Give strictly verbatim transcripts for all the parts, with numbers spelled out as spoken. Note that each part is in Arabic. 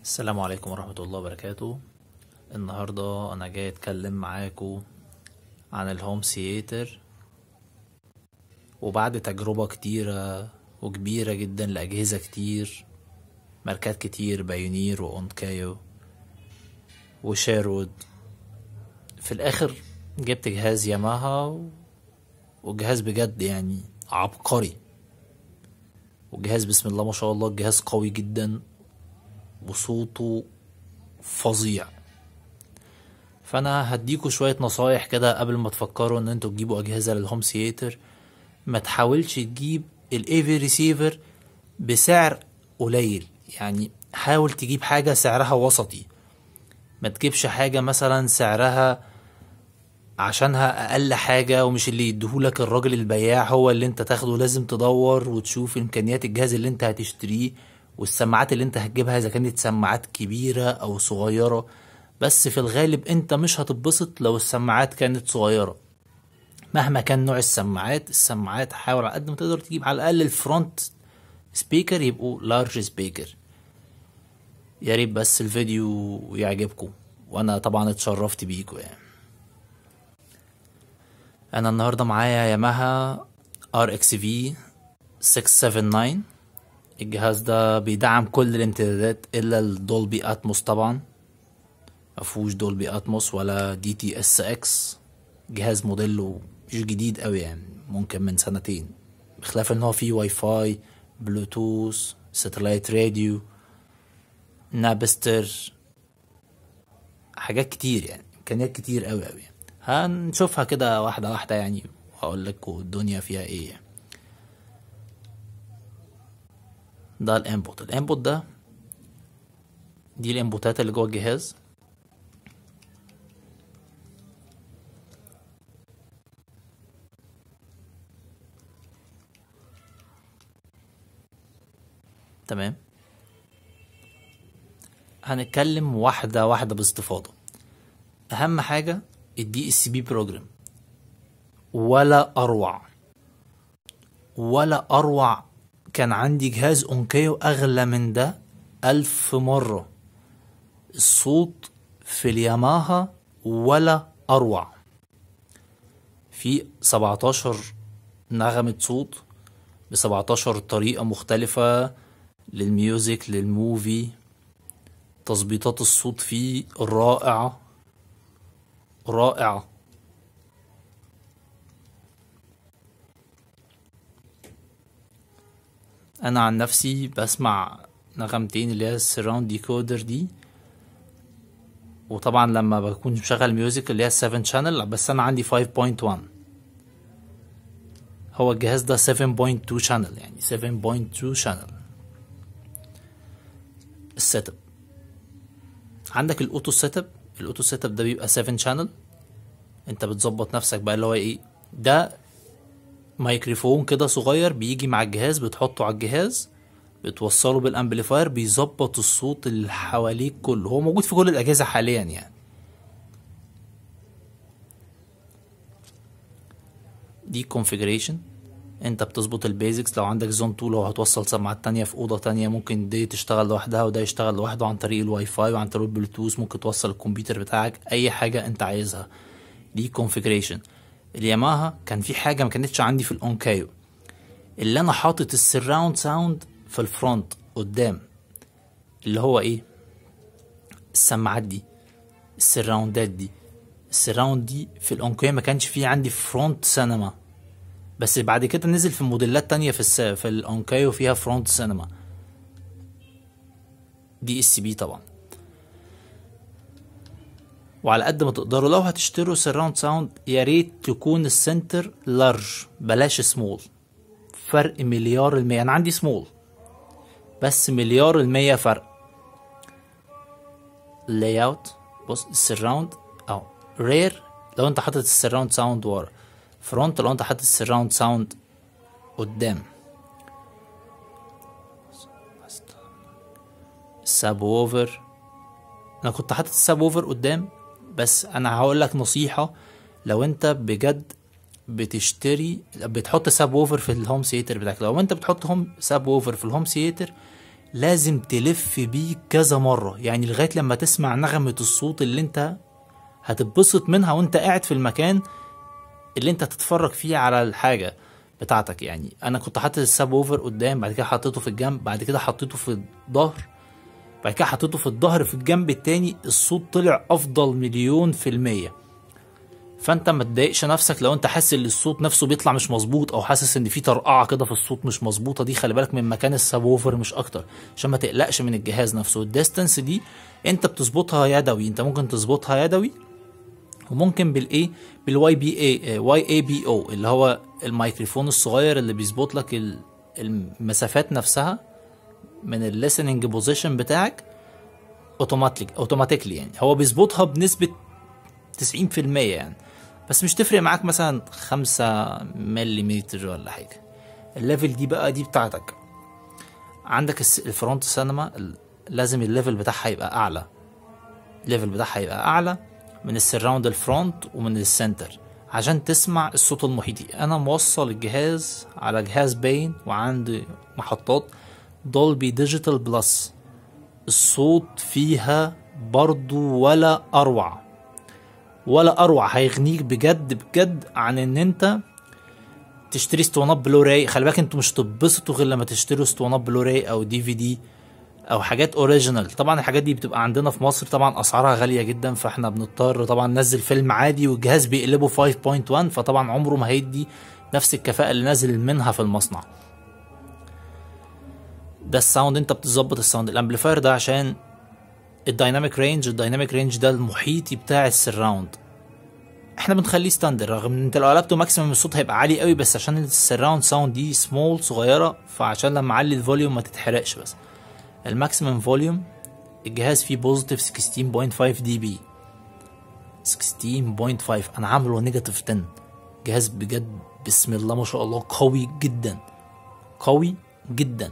السلام عليكم ورحمة الله وبركاته. النهاردة أنا جاي أتكلم معاكم عن الهوم سياتر، وبعد تجربة كتيرة وكبيرة جدا لأجهزة كتير، ماركات كتير، بايونير وأونكايو وشيرود، في الآخر جبت جهاز ياماها، وجهاز بجد يعني عبقري، وجهاز بسم الله ما شاء الله، الجهاز قوي جدا وصوته فظيع. فانا هديكوا شوية نصايح كده قبل ما تفكروا ان انتوا تجيبوا اجهزة للهوم سياتر. ما تحاولش تجيب الايفي ريسيفر بسعر قليل، يعني حاول تجيب حاجة سعرها وسطي، ما تجيبش حاجة مثلا سعرها عشانها اقل حاجة ومش اللي يديهولك الراجل البياع هو اللي انت تاخده. لازم تدور وتشوف امكانيات الجهاز اللي انت هتشتريه والسماعات اللي انت هتجيبها، اذا كانت سماعات كبيرة او صغيرة. بس في الغالب انت مش هتتبسط لو السماعات كانت صغيرة. مهما كان نوع السماعات السماعات حاول على قد ما تقدر تجيب على الاقل الفرونت سبيكر يبقوا لارج سبيكر. يا ريت بس الفيديو يعجبكم، وانا طبعا اتشرفت بيكم. يعني انا النهارده معايا ياماها ار اكس في ستة سبعة تسعة. الجهاز ده بيدعم كل الامتدادات الا الدولبي اتموس، طبعا مفهوش دولبي اتموس ولا دي تي اس اكس. جهاز موديله مش جديد قوي، يعني ممكن من سنتين، بخلاف ان هو فيه واي فاي، بلوتوث، ساتلايت راديو، نابستر، حاجات كتير، يعني امكانيات كتير قوي قوي. هنشوفها كده واحده واحده يعني، وهقول لكم الدنيا فيها ايه. يعني ده الانبوت الانبوت ده دي الانبوتات اللي جوه الجهاز. تمام، هنتكلم واحده واحده باستفاضه. اهم حاجه الدي اس بي بروجرام، ولا اروع ولا اروع. كان عندي جهاز اونكيو اغلى من ده الف مرة. الصوت في الياماها ولا اروع، في سبعتاشر نغمة صوت ب سبعتاشر طريقة مختلفة للميوزك للموفي. تظبيطات الصوت فيه رائعة رائعة. انا عن نفسي بسمع نغمتين اللي هي السراوند ديكودر دي، وطبعا لما بكون مشغل ميوزك اللي هي سبعة شانل، بس انا عندي خمسة فاصلة واحد. هو الجهاز ده سبعة فاصلة اتنين شانل، يعني سبعة فاصلة اتنين شانل. السيت اب عندك الاوتو سيت اب. الاوتو سيت اب ده بيبقى سبعة شانل. انت بتظبط نفسك بقى اللي هو ايه. ده مايكروفون كده صغير بيجي مع الجهاز، بتحطه على الجهاز، بتوصله بالامبليفاير، بيظبط الصوت اللي حواليك كله. هو موجود في كل الاجهزه حاليا يعني. دي كونفيجريشن، انت بتظبط البيزكس. لو عندك زون اتنين، لو هتوصل سماعات تانية في اوضه تانية، ممكن دي تشتغل لوحدها وده يشتغل لوحده عن طريق الواي فاي وعن طريق البلوتوث. ممكن توصل الكمبيوتر بتاعك اي حاجه انت عايزها. دي كونفيجريشن. الياماها كان في حاجه ما كانتش عندي في الاونكايو، اللي انا حاطط السراوند ساوند في الفرونت قدام، اللي هو ايه، السماعات دي، السراوندات دي. السراوند دي في الاونكايو ما كانش فيه عندي فرونت سينما، بس بعد كده نزل في موديلات تانية في الس... في الاونكايو فيها فرونت سينما. دي اس بي طبعا. وعلى قد ما تقدروا لو هتشتروا سراوند ساوند، يا ريت تكون السنتر لارج، بلاش سمول. فرق مليار المية. انا عندي سمول بس مليار المية فرق. لاي اوت، بص السراوند او رير لو انت حاطط السراوند ساوند ورا، فرونت لو انت حاطط السراوند ساوند قدام. الساب ووفر، انا كنت حاطط الساب ووفر قدام، بس انا هقول لك نصيحة. لو انت بجد بتشتري بتحط ساب ووفر في الهوم سيتر بتاعك، لو انت بتحط هوم ساب ووفر في الهوم سيتر، لازم تلف بيه كذا مرة، يعني لغاية لما تسمع نغمة الصوت اللي انت هتتبسط منها وانت قاعد في المكان اللي انت هتتفرج فيه على الحاجة بتاعتك. يعني انا كنت حاطط الساب ووفر قدام، بعد كده حطيته في الجنب، بعد كده حطيته في الظهر، بعد كده حطيته في الظهر في الجنب التاني. الصوت طلع افضل مليون في المية. فانت ما تضايقش نفسك لو انت حاسس ان الصوت نفسه بيطلع مش مظبوط، او حاسس ان في طرقعه كده في الصوت مش مظبوطه. دي خلي بالك من مكان الساب ووفر مش اكتر، عشان ما تقلقش من الجهاز نفسه. الديستنس دي انت بتظبطها يدوي، انت ممكن تظبطها يدوي، وممكن بالايه بالواي بي اي واي اي بي او اللي هو الميكروفون الصغير اللي بيظبط لك المسافات نفسها من الليسننج بوزيشن بتاعك اوتوماتيك اوتوماتيكلي. يعني هو بيظبطها بنسبه تسعين في المية يعني، بس مش تفرق معاك مثلا خمسة مليمتر ولا حاجة. الليفل دي بقى دي بتاعتك. عندك الفرونت سينما لازم الليفل بتاعها يبقى اعلى، الليفل بتاعها يبقى اعلى من السراوند الفرونت ومن السنتر عشان تسمع الصوت المحيطي. انا موصل الجهاز على جهاز باين وعندي محطات دولبي ديجيتال بلس، الصوت فيها برضو ولا اروع ولا اروع، هيغنيك بجد بجد عن ان انت تشتري اسطوانات بلوراي. خلي بالك انتوا مش تتبسطوا غير لما تشتروا اسطوانات بلوراي او دي في دي او حاجات اوريجينال. طبعا الحاجات دي بتبقى عندنا في مصر طبعا اسعارها غاليه جدا، فاحنا بنضطر طبعا ننزل فيلم عادي والجهاز بيقلبه خمسة فاصلة واحد، فطبعا عمره ما هيدي نفس الكفاءه اللي نازل منها في المصنع. ده الساوند، انت بتظبط الساوند. الامبليفاير ده عشان الدايناميك رينج، الدايناميك رينج ده المحيطي بتاع السراوند، احنا بنخليه ستاندر، رغم ان انت لو قلبته ماكسيمم الصوت هيبقى عالي قوي، بس عشان السراوند ساوند دي سمول صغيره، فعشان لما اعلي الفوليوم ما تتحرقش. بس الماكسيمم فوليوم الجهاز فيه بوزيتيف ستاشر فاصلة خمسة دي بي، ستاشر فاصلة خمسة. انا عامله نيجاتيف عشرة. جهاز بجد بسم الله ما شاء الله قوي جدا، قوي جدا.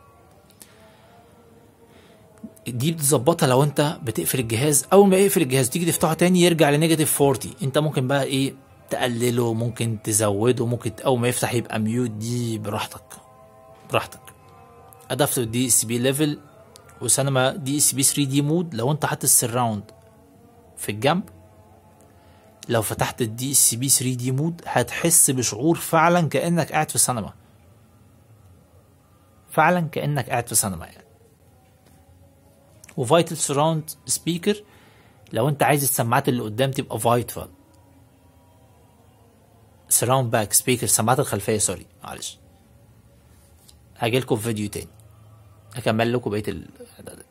دي بتظبطها لو انت بتقفل الجهاز، اول ما يقفل الجهاز تيجي تفتحه تاني يرجع لنيجاتيف أربعين. انت ممكن بقى ايه تقلله، ممكن تزوده، ممكن اول ما يفتح يبقى ميوت، دي براحتك براحتك. ادابتر دي اس بي ليفل وسينما دي اس بي ثري دي مود. لو انت حاطط السراوند في الجنب، لو فتحت الدي اس بي ثري دي مود هتحس بشعور فعلا كانك قاعد في سينما، فعلا كانك قاعد في سينما يعني. وفايتال سراوند سبيكر لو انت عايز السماعات اللي قدام تبقى فايتال. سراوند باك سبيكر، السماعات الخلفيه، سوري معلش، هاجيلكوا في فيديو تاني هكمل لكم بقيه ال